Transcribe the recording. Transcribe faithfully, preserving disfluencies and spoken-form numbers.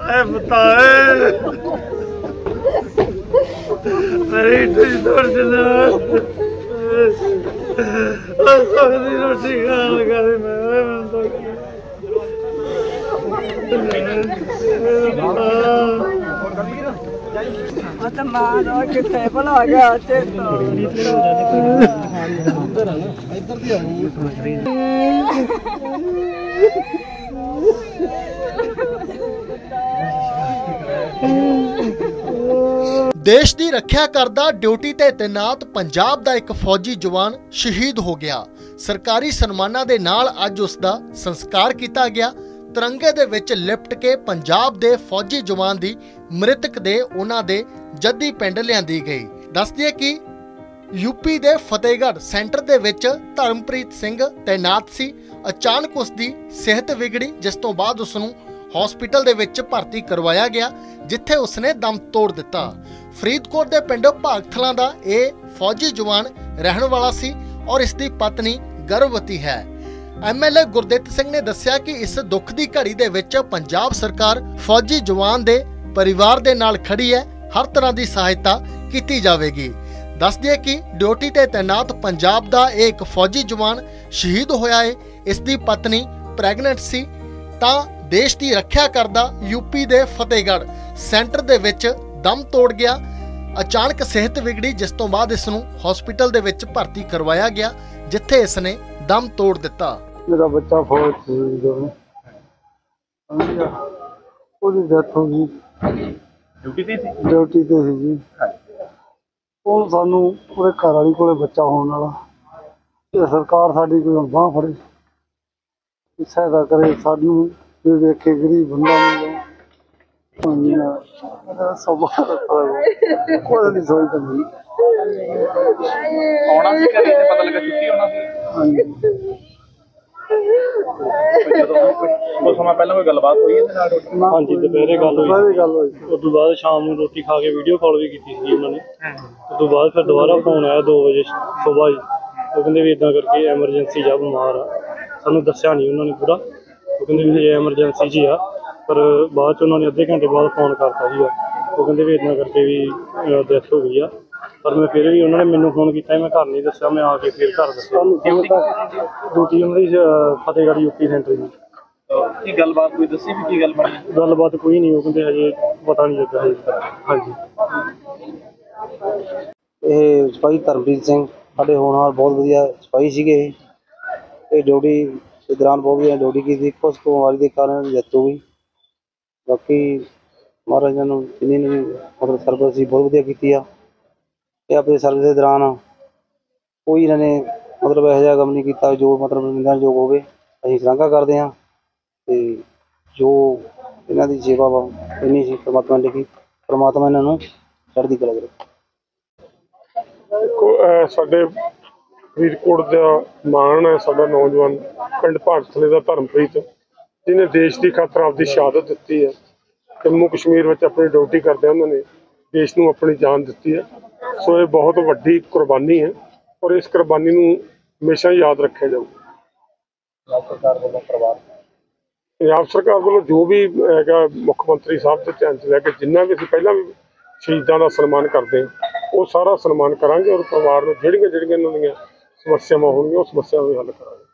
ए बताए मेरी तोड़ देना रोटी खाने लगा मैं मां कितने बना गया देश की रक्षा करदा ड्यूटी ते तैनात पंजाब दा एक फौजी जवान शहीद हो गया। सरकारी सन्मानां दे नाल अज उसका संस्कार किया गया। तिरंगे दे विच लिपट के पंजाब दे फौजी जवान दी मृतक दे उन्हां दे जद्दी पिंड लिआंदी गई। दस दिए कि यूपी दे फतेहगढ़ सेंटर दे विच धर्मप्रीत सिंह तैनात सी। अचानक उसकी सेहत विगड़ी, जिस तो बाद उसनूं हॉस्पिटल दे विच भर्ती करवाया गया, जिथे उसने दम तोड़ दिता। फरीदकोट दे पिंड भागथला दा यह फौजी जवान रहन वाला सी और इसकी पत्नी गर्भवती है। M L A Gurdit Singh ने दस्सिया कि इस दुख की घड़ी दे विच पंजाब सरकार फौजी जवान दे परिवार दे नाल खड़ी है, हर तरह की सहायता की जाएगी। दस दिए कि ड्यूटी ते तैनात पंजाब का एक फौजी जवान शहीद होया है। इसकी पत्नी प्रैगनेंट सी तां देश की रक्षा करदा यूपी दे फतेहगढ़ सेंटर दे विच दम तोड़ गया। अचानक सेहत विगड़ी, जिस तो बाद इसनूं हॉस्पिटल दे विच भर्ती करवाया गया, जिथे इसने दम तोड़ दिता। मेरा बच्चा फौज सी ओदी डेथ हो गई। ड्यूटी ते सी ड्यूटी ते सी जी। ਉਹ ਸਾਨੂੰ ਉਹਦੇ ਘਰ ਵਾਲੀ ਕੋਲੇ ਬੱਚਾ ਹੋਣ ਵਾਲਾ ਤੇ ਸਰਕਾਰ ਸਾਡੀ ਕੋਈ ਬਾਂਹ ਫੜੇ, ਸਹਾਇਤਾ ਕਰੇ ਸਾਨੂੰ ਵੀ ਵੇਖੇ ਗਰੀਬ ਬੰਦਾ ਨਹੀਂ ਸਭਾ ਕੋਈ ਨਹੀਂ ਸੋਚਦਾ ਨਹੀਂ ਆਉਣਾ ਸੀ ਘਰੇ ਤੇ ਪਤਾ ਲੱਗਾ ਛੁੱਟੀ ਹੋਣਾ ਸੀ। ਹਾਂਜੀ ਕੁਝ ਸਮਾਂ ਪਹਿਲਾਂ ਕੋਈ ਗੱਲਬਾਤ ਹੋਈ ਇਹਦੇ ਨਾਲ? ਹਾਂਜੀ ਦੁਪਹਿਰੇ ਗੱਲ ਹੋਈ ਦੁਪਹਿਰੇ ਗੱਲ ਹੋਈ। ਉਸ ਤੋਂ ਬਾਅਦ ਸ਼ਾਮ ਨੂੰ ਰੋਟੀ ਖਾ ਕੇ ਵੀਡੀਓ ਕਾਲ ਵੀ ਕੀਤੀ ਸੀ ਉਹਨਾਂ ਨੇ। ਉਸ ਤੋਂ ਬਾਅਦ ਫਿਰ ਦੁਬਾਰਾ ਫੋਨ ਆਇਆ ਦੋ ਵਜੇ ਸੁਬਾਹ ਹੀ, ਉਹ ਕਹਿੰਦੇ ਵੀ ਇੱਦਾਂ ਕਰਕੇ ਐਮਰਜੈਂਸੀ ਜਾਂ ਬਿਮਾਰ ਆ। ਸਾਨੂੰ ਦੱਸਿਆ ਨਹੀਂ ਉਹਨਾਂ ਨੇ ਪੂਰਾ, ਉਹ ਕਹਿੰਦੇ ਵੀ ਹਜੇ ਐਮਰਜੈਂਸੀ 'ਚ ਹੀ ਆ। ਪਰ ਬਾਅਦ 'ਚ ਉਹਨਾਂ ਨੇ ਅੱਧੇ ਘੰਟੇ ਬਾਅਦ ਫੋਨ ਕਰਤਾ ਸੀਗਾ, ਉਹ ਕਹਿੰਦੇ ਵੀ ਇੱਦਾਂ ਕਰਕੇ ਵੀ ਡੈਥ ਹੋ ਗਈ ਆ। ਪਰ ਮੈਂ ਫਿਰ ਵੀ ਉਹਨਾਂ ਨੇ ਮੈਨੂੰ ਫੋਨ ਕੀਤਾ, ਮੈਂ ਘਰ ਨਹੀਂ ਦੱਸਿਆ, ਮੈਂ ਆ ਕੇ ਫਿਰ ਘਰ ਦੱਸਿਆ। ਡਿਊਟੀ ਉਹਨਾਂ ਦੀ ਫਤਿਹਗੜ੍ਹ ਯੂਪੀ ਸੈਂਟਰ ਦੀ। ਕੀ ਗੱਲਬਾਤ ਕੋਈ ਦੱਸੀ ਵੀ ਕੀ ਗੱਲ ਬਣੀ? ਗੱਲਬਾਤ ਕੋਈ ਨਹੀਂ, ਉਹ ਕਹਿੰਦੇ ਹਜੇ ਪਤਾ ਨਹੀਂ ਲੱਗਾ ਹਜੇ। ਹਾਂਜੀ ਇਹ ਸਿਪਾਹੀ ਧਰਮਪ੍ਰੀਤ ਸਿੰਘ ਸਾਡੇ ਹੋਣਹਾਰ ਬਹੁਤ ਵਧੀਆ ਸਿਪਾਹੀ ਸੀਗੇ। ਇਹ ਡਿਊਟੀ ਦੇ ਦੌਰਾਨ ਬਹੁਤ ਵਧੀਆ ਡਿਊਟੀ ਕੀਤੀ। ਕੁਛ ਬਿਮਾਰੀ ਦੇ ਕਾਰਨ ਡੈਥ ਹੋ ਗਈ। ਬਾਕੀ ਮਹਾਰਾਜ ਨੂੰ ਜਿੰਨੀ ਨੇ ਮਤਲਬ ਸਰਵਿਸ ਸੀ ਬਹੁਤ ਵਧੀਆ ਕੀਤੀ ਆ। ਇਹ ਆਪਣੇ ਸਰਵਿਸ ਦੇ ਦੌਰਾਨ ਕੋਈ ਇਹਨਾਂ ਨੇ ਮਤਲਬ ਇਹੋ ਜਿਹਾ ਕੰਮ ਨਹੀਂ ਕੀਤਾ ਜੋ ਮਤਲਬ ਨਿੰਦਣਯੋਗ ਹੋਵੇ। ਅਸੀਂ ਸ਼ਲਾਘਾ ਕਰਦੇ ਹਾਂ ਤੇ ਜੋ ਇਹਨਾਂ ਦੀ ਸੇਵਾ ਵਾ ਇੰਨੀ ਸੀ ਪਰਮਾਤਮਾ ਨੇ ਲਿਖੀ। ਪਰਮਾਤਮਾ ਇਹਨਾਂ ਨੂੰ ਚੜ੍ਹਦੀ ਕਲਾ ਕਰੇ। ਦੇਖੋ ਸਾਡੇ ਫਰੀਦਕੋਟ ਦਾ ਮਾਣ ਹੈ ਸਾਡਾ ਨੌਜਵਾਨ ਪਿੰਡ ਭਾਗਥਲੇ ਦਾ ਧਰਮਪ੍ਰੀਤ, ਜਿਹਨੇ ਦੇਸ਼ ਦੀ ਖਾਤਰ ਆਪਦੀ ਸ਼ਹਾਦਤ ਦਿੱਤੀ ਹੈ। ਜੰਮੂ ਕਸ਼ਮੀਰ ਵਿੱਚ ਆਪਣੀ ਡਿਊਟੀ ਕਰਦਿਆਂ ਉਹਨਾਂ ਨੇ ਦੇਸ਼ ਨੂੰ ਆਪਣੀ ਜਾਨ ਦਿੱਤੀ ਹੈ। ਸੋ ਇਹ ਬਹੁਤ ਵੱਡੀ ਕੁਰਬਾਨੀ ਹੈ ਔਰ ਇਸ ਕੁਰਬਾਨੀ ਨੂੰ ਹਮੇਸ਼ਾ ਯਾਦ ਰੱਖਿਆ ਜਾਊਗਾ। ਪੰਜਾਬ ਸਰਕਾਰ ਵੱਲੋਂ ਜੋ ਵੀ ਹੈਗਾ ਮੁੱਖ ਮੰਤਰੀ ਸਾਹਿਬ ਦੇ ਧਿਆਨ 'ਚ ਲੈ ਕੇ ਜਿੰਨਾ ਵੀ ਅਸੀਂ ਪਹਿਲਾਂ ਵੀ ਸ਼ਹੀਦਾਂ ਦਾ ਸਨਮਾਨ ਕਰਦੇ ਹਾਂ, ਉਹ ਸਾਰਾ ਸਨਮਾਨ ਕਰਾਂਗੇ ਔਰ ਪਰਿਵਾਰ ਨੂੰ ਜਿਹੜੀਆਂ ਜਿਹੜੀਆਂ ਇਹਨਾਂ ਦੀਆਂ ਸਮੱਸਿਆਵਾਂ ਹੋਣਗੀਆਂ ਉਹ ਸਮੱਸਿਆਵਾਂ ਵੀ ਹੱਲ ਕਰਾਂਗੇ।